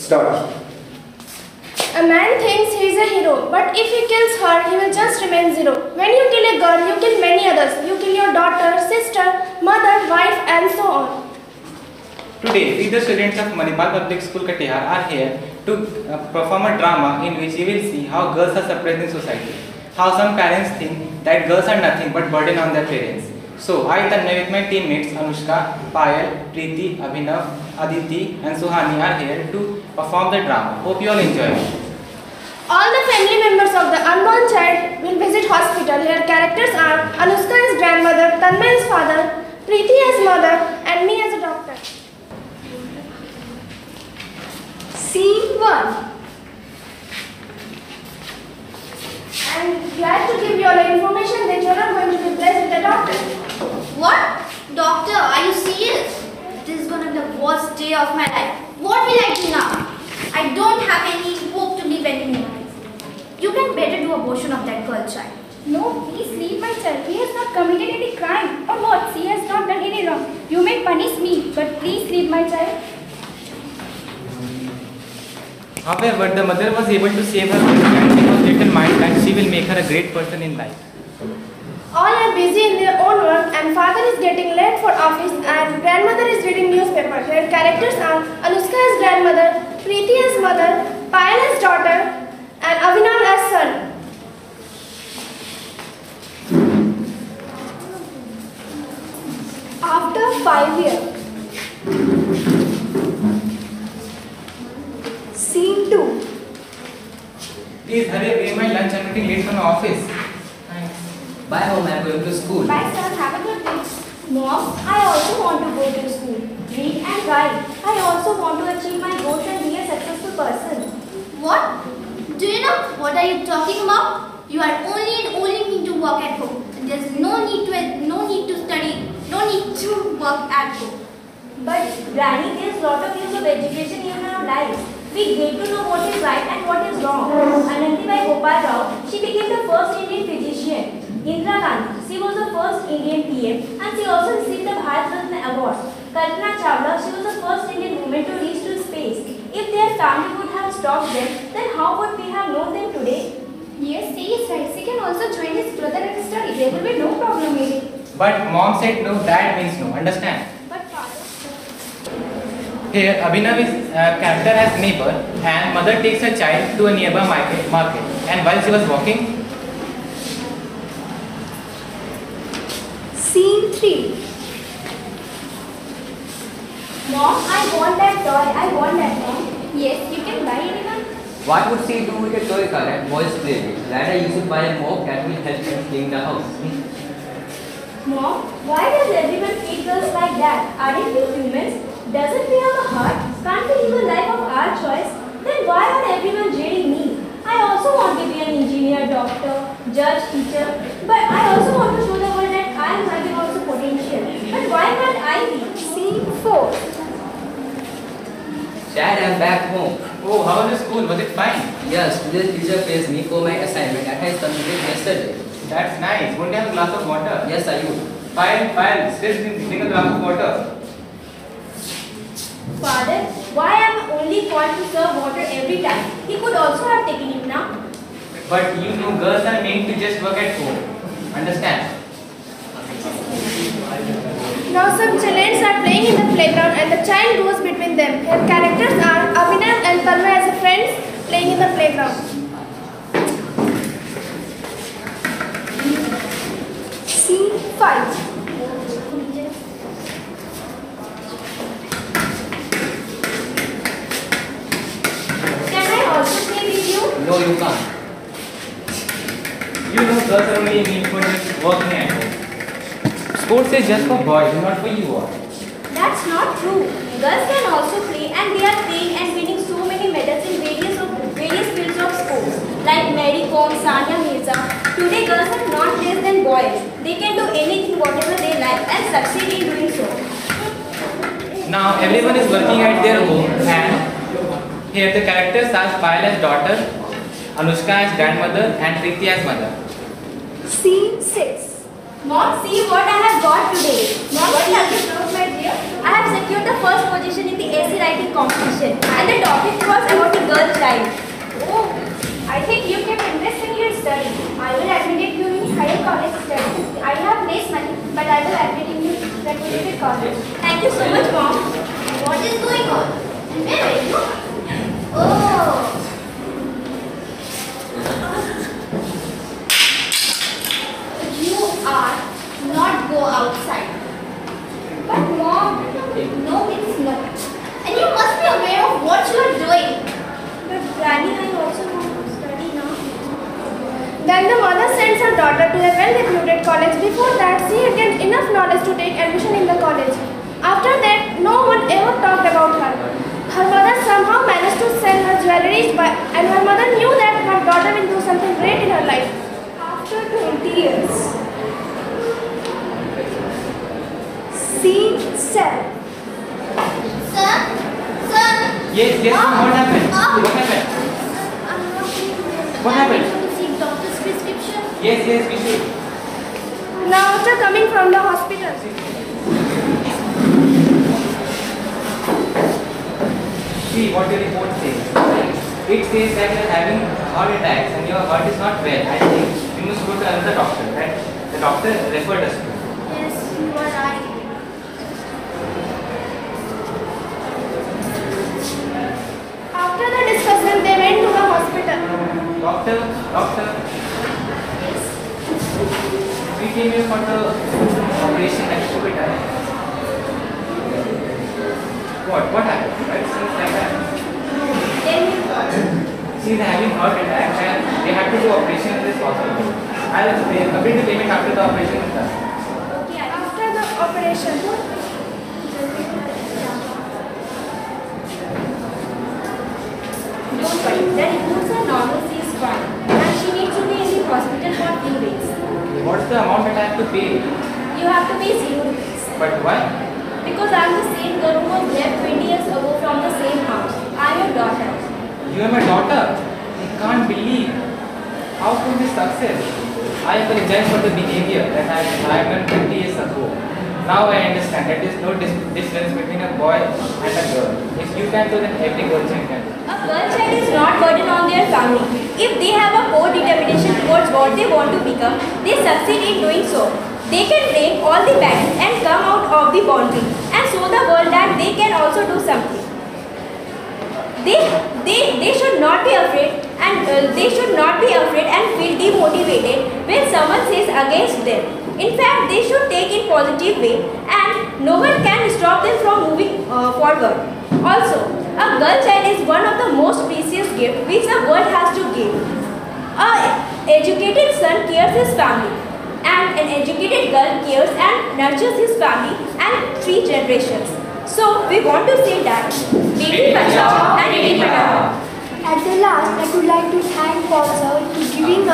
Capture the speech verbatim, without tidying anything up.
Start. A man thinks he is a hero, but if he kills her, he will just remain zero. When you kill a girl, you kill many others. You kill your daughter, sister, mother, wife, and so on. Today, we the students of Manipal Public School Katihar are here to uh, perform a drama in which you will see how girls are suppressed in society. How some parents think that girls are nothing but burden on their parents. So, I Tanmay with my teammates Anushka, Payal, Preeti, Abhinav, Aditi and Suhani are here to perform the drama. Hope you all enjoy it. All the family members of the unborn child will visit hospital. Their characters are Anushka as grandmother, Tanmay as father, Preeti as mother, and me as a doctor. Scene one. I am glad to give you all the information that you are not going to be blessed with a doctor. What? Doctor, are you serious? This is going to be the worst day of my life. What will I do now? I don't have any hope to live anymore. You can better do abortion of that girl child. No, please leave my child. He has not committed any crime. Or what? He has not done any wrong. You may punish me, but please leave my child. However, the mother was able to save her baby and she was determined that she will make her a great person in life. All are busy in their own work and father is getting late for office and grandmother is reading newspaper. Their characters are Anushka as grandmother, Preeti as mother, Payal as daughter, and Abhinav as son. After five years. Scene two. Please hurry, bring my lunch. I am getting late from my office. Thanks. Bye Mom, I am going to school. Bye son, have a good day. Mom, I also want to go to school. Read and write. I also want to achieve my goals and be a successful person. What? Do you know what are you talking about? You are only and only need to work at home. And there's no need to no need to study, no need to work at home. But Granny, there's lot of use of education in our lives. We get to know what is right and what is wrong. Anandibai Gopal Rao, she became the first Indian physician. Indira Gandhi, she was the first Indian P M and she also received the Bharat Ratna Award. Kalpana Chawla, she was the first Indian woman to reach to space. If their family would have stopped them, then how would we have known them today? Yes, he is right. She can also join his brother and study. There will be no problem with it. But mom said no, dad means no. Understand? But father... Here, Abhinav is uh, character as neighbor and mother takes her child to a nearby market, market. And while she was walking... Scene three. Mom, I want that toy. I want that mom. Yes, you can buy anyone. What would she do with a toy car and boys play with? Rather use it by a mop that will help in cleaning the house. Mom, why does everyone treat girls like that? Aren't we humans? Doesn't we have a heart? Can't we live a life of our choice? Then why are everyone jeering me? I also want to be an engineer, doctor, judge, teacher. But I also want to show the world that I am having also potential. But why can't I be? Scene four. Dad, I'm back home. Oh, how was the school? Was it fine? Yes, today's teacher praised me for my assignment that I submitted yesterday. That's nice. Won't you have a glass of water? Yes, I would. Fine, fine. Still drink a glass of water. Father, why am I only called to serve water every time? He could also have taken it now. But you know, girls are meant to just work at home. Understand? Now some children are playing in the playground and the child goes between them. Their characters are Abhinav and Tanmay as friends playing in the playground. Scene five. Can I also play with you? No, you can't. You know, girls are only meant for just working at home. Sports is just for boys, not for you all. That's not true. Girls can also play and they are playing and winning so many medals in various of various fields of sports like Mary Kom, Sania Mirza. Today girls are not less than boys. They can do anything whatever they like and succeed in doing so. Now everyone is working at their home and here the characters are Payal as daughter, Anushka as grandmother and Preeti as mother. Scene six. Mom, see what I have got today. Mom, what have you brought, my dear? I have secured the first position in the essay writing competition and the topic was glad to admitting you to reputed college. Thank you so much, Mom. What is going on? And where are you? Oh. You are not go outside. But Mom, No, it's no. And you must be aware of what you are doing. But Granny, I also want to study now. then the mother sends her daughter to a well-reputed college. Before that, she had gained enough knowledge to take admission in the college. After that, no one ever talked about her. Her mother somehow managed to sell her jewelry, and her mother knew that her daughter will do something great in her life. After twenty years. Scene seven. Sir? Sir? Yes, yes, Mom? what happened? Mom? What happened? I'm not feeling What I happened? need to seek doctor's prescription. Yes, yes, we should. Now, after coming from the hospital, See what the report says. It says that you are having heart attacks and your heart is not well. I think you must go to another doctor. Right? The doctor referred us to. Yes, you are right. after the discussion, they went to the hospital. Doctor, doctor. We came here for the operation at hospital. What? What happened? Right? Seems like that. She's having heart attack and they had to do operation in this hospital. I'll pay a bit payment after the operation is done. After the operation, Don't worry, the reports are normal, she is fine. And she needs to be in the hospital for a few days. What's the amount that I have to pay? You have to pay zero rupees. But why? Because I am the same girl who was left twenty years ago from the same house. I am your daughter. You are my daughter. I can't believe. How could this success? I apologize for the behavior that I I have done twenty years ago. Now I understand that there is no dis difference between a boy and a girl. If you can do, then every girl child can do. A girl child is not burden on their family. If they have a core determination towards what they want to become, they succeed in doing so. They can break all the barriers and come out of the boundary and show the world that they can also do something. They, they, they should not be afraid and uh, they should not be afraid and feel demotivated when someone says against them. In fact, they should take it positive way and no one can stop them from moving uh, forward. Also, a girl child is one of the most precious gifts which the world has to give. A educated son cares his family and an educated girl cares and nurtures his family and three generations. So, we want to say that Beti Bachao and Beti Padhao. at the last, I would like to thank Paul sir for giving